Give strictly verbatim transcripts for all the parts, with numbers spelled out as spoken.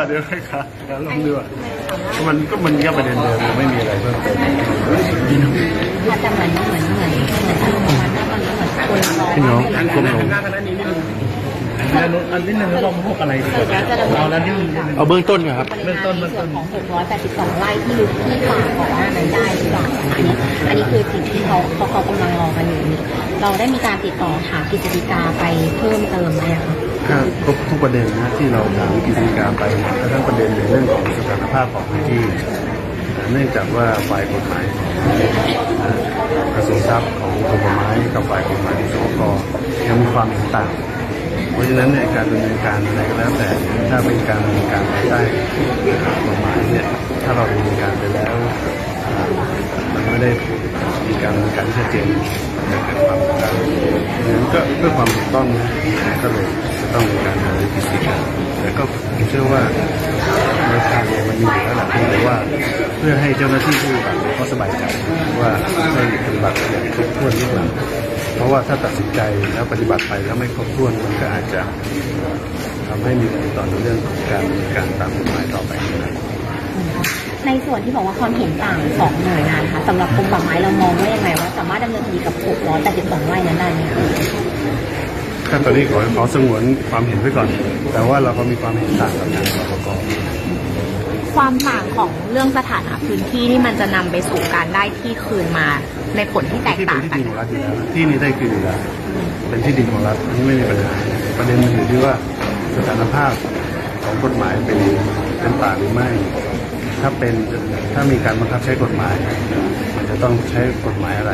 เดี๋ยวให้ค่ะแล้วลองดูมันก็มันแค่ประเด็นเดิมไม่มีอะไรเพิ่มเติมอาจจะเหมือนเหมือนเหมือนเหมือนอารมณ์ประมาณนั้นตอนนี้เหมือนคนรอพี่น้องก้มลงอันนี้หนึ่งเราพวกอะไรเราแล้วนี่เอาเบื้องต้นครับเบื้องต้นส่วนของหกร้อยแปดสิบสองไร่ที่ลุกที่ป่าก่อนหน้านั้นได้หรือเปล่าอันนี้อันนี้คือสิ่งที่เขาเขาเขากำลังรอกันอยู่นี้เราได้มีการติดต่อถามกิจการาไปเพิ่มเติมไหมคะก็ครบทุกประเด็นนะที่เราถามกิจการไปทั้งประเด็นในเรื่องของสถานภาพของพื้นที่เนื่องจากว่าฝ่ายกฎหมายกระทรวงทรัพย์ของกรมป่าไม้กับฝ่ายกฎหมายของสปก.ยังมีความเห็นต่างเพราะฉะนั้นในการดำเนินการอะไรก็แล้วแต่ถ้าเป็นการดำเนินการภายใต้กฎหมายเนี่ยถ้าเราดำเนินการไปแล้วมันไม่ได้มีการดำเนินการชัดเจนในการความต่างดังนั้นก็เพื่อความถูกต้องก็เลยจะต้องมีการหาวิธีการแต่ก็เชื่อว่าในทางเนี่ยมันมีอยู่แล้วแหละแต่ว่าเพื่อให้เจ้าหน้าที่ผู้ปฏิบัติเขาสบายใจว่าได้ปฏิบัติอย่างครบถ้วนทุกอย่างเพราะว่าถ้าตัดสินใจแล้วปฏิบัติไปแล้วไม่ครบถ้วนมันก็อาจจะทำให้มีผลต่อในเรื่องของการการตามกฎหมายต่อไปในส่วนที่บอกว่าความเห็นต่างสองหน่วยงานค่ะสำหรับกรมป่าไม้เรามองว่ายังไงว่าสามารถดำเนินคดีกับหกร้อยแปดสิบสองไร่นั้นได้ไหมคะขั้นตอนนี้ขอขอสงวนความเห็นไว้ก่อนแต่ว่าเราก็มีความเห็นต่างกับทางสปก. ความต่างของเรื่องสถานะพื้นที่นี่มันจะนำไปสู่การได้ที่คืนมาในผลที่แตกต่างกันที่ดินของรัฐอยู่แล้วที่นี้ได้คืนอยู่แล้วเป็นที่ดินของรัฐนี่ไม่มีปัญหาประเด็นมันอยู่ที่ว่าสถานภาพของกฎหมายเป็นเป็นป่าหรือไม่ถ้าเป็นถ้ามีการบังคับใช้กฎหมายมันจะต้องใช้กฎหมายอะไร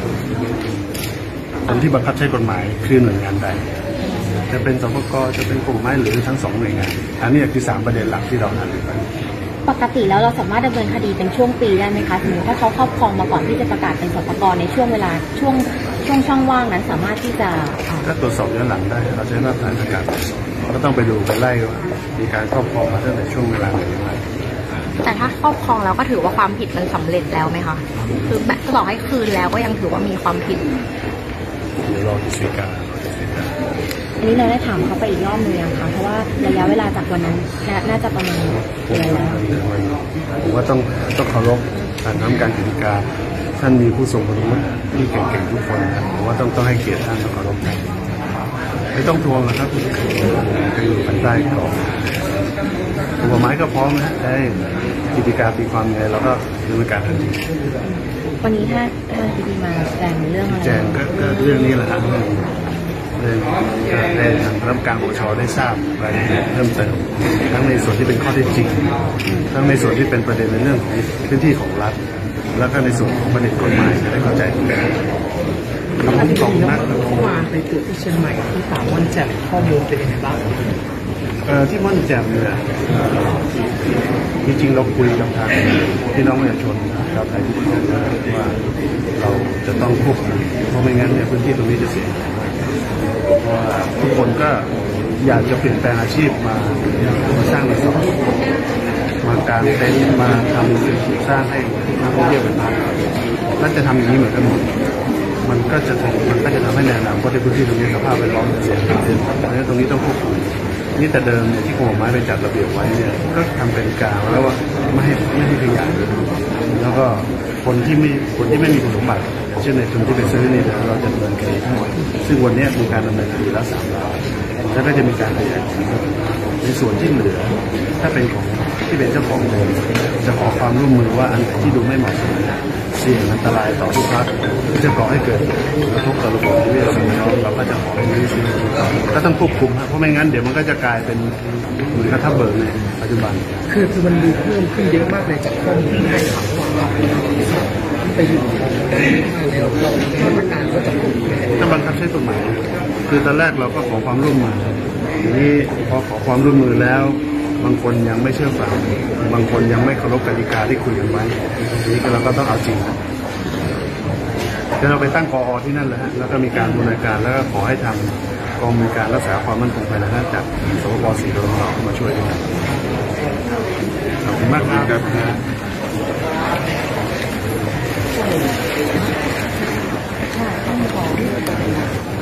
คนที่บังคับใช้กฎหมายคือหน่วยงานใดจะเป็นสปก.จะเป็นกรมไม้หรือทั้งสองหน่วยงานอันนี้คือสามประเด็นหลักที่เราหารือกันปกติแล้วเราสามารถดำเนินคดีเป็นช่วงปีได้ไหมคะสมมติถ้าเขาครอบครองมาก่อนที่จะประกาศเป็นสปก.ในช่วงเวลาช่วงช่วงช่องว่างนั้นสามารถที่จะก็ตรวจสอบย้อนหลังได้เราใช้มาตรฐานการก็ต้องไปดูไปไล่ว่ามีการครอบครองมาตั้งแต่ช่วงเวลาไหนอย่างไรแต่ถ้าครอบครองแล้วก็ถือว่าความผิดมันสำเร็จแล้วไหมคะคือแบบจะบอกให้คืนแล้วก็ยังถือว่ามีความผิดเดี๋ยวรอกิจการอันนี้เราได้ถามเขาไปอีกรอบนึงยังคะเพราะว่าระยะเวลาจากวันนั้นน่าจะประมาณเดือนแล้วผมว่าต้องต้องเคารพการทำการกิจการท่านมีผู้ทรงคุณวุฒิที่เก่งๆทุกคนนะผมว่าต้องต้องให้เกียรติท่านต้องเคารพท่านไม่ต้องทวงนะครับไปอยู่ภายใต้กรอบกฎหมายก็พร้อมนะได้กิจการตีความไงเราก็ดำเนินการทันทีวันนี้ถ้าถ้าพี่มาแจ้งเรื่องอะไรแจ้งก็เรื่องนี้แหละครับเรื่องการได้ทางคณะกรรมการปปช.ได้ทราบรายละเอียดเพิ่มเติมทั้งในส่วนที่เป็นข้อเท็จจริงทั้งในส่วนที่เป็นประเด็นในเรื่องของพื้นที่ของรัฐแล้วก็ในส่วนของประเด็นกฎหมายจะได้เข้าใจกันอันนี้ของนักเมื่อวานไปตรวจที่เชียงใหม่ที่สามวันแจกข้อมูลเป็นยังไงบ้างเอ่อที่ม่อนแจ่มเนี่ยจริงๆเราคุยกับทางพี่น้องประชาชนชาวไทยทุกคนว่าเราจะต้องควบคุมเพราะไม่งั้นเนี่ยพื้นที่ตรงนี้จะเสียเพราะว่าทุกคนก็อยากจะเปลี่ยนแปลงอาชีพมามาสร้างรีสอร์ทมาการเต็นท์มาทำสร้างให้นักท่องเที่ยวเป็นพันแล้วจะทำอย่างนี้เหมือนกันหมดมันก็จะมันก็จะทำให้แนวโน้มเพราะในพื้นที่ตรงนี้สภาพแวดล้อมเสียหายเพราะฉะนั้นตรงนี้ต้องควบคุมนี่แต่เดิมเนี่ยที่กรมไม้ไปจัดระเบียบไว้เนี่ยก็ทำเป็นกาวแล้วว่าไม่ให้ไม่ให้ขยายแล้วก็คนที่ไม่คนที่ไม่มีคุณสมบัติเช่นในทุนที่ไปซื้อเนี่ยเราจะดำเนินคดีทั้งหมดซึ่งวันนี้มีการดำเนินคดีแล้วสามรายแล้วก็จะมีการขยายในส่วนที่เหลือถ้าเป็นของที่เป็นเจ้าของเดิมจะขอความร่วมมือว่าอันไหนที่ดูไม่เหมาะสมเสี่ยงอันตรายต่อทุกภาคจะก่อให้เกิดกระทบต่อระบบนิเวศสิ่งแวดล้อมเราก็จะขอให้มีสิ่งก็ต้องควบคุมครับเพราะไม่งั้นเดี๋ยวมันก็จะกลายเป็นเหมือนกระทับเบิกในปัจจุบันคือคือมันดูเพิ่มขึ้นเยอะมากเลยจากข้อมูลที่ให้ข่าวว่าไปอยู่แล้วเรามาตรการก็จะควบคุมถ้าบังคับใช้กฎหมายคือตอนแรกเราก็ขอความร่วมมือทีนี้พอขอความร่วมมือแล้วบางคนยังไม่เชื่อฟังบางคนยังไม่เคารพกติกาที่คุยกันไว้ทีนี้เราก็ต้องเอาจริงเดี๋ยวเราไปตั้งกอ.ที่นั่นแหละฮะแล้วก็มีการบูรณาการแล้วก็ขอให้ทำกองมีการรักษาความมั่นคงภายในนั้นจากสปก.สี่เรามาช่วยกันขอบคุณมากครับ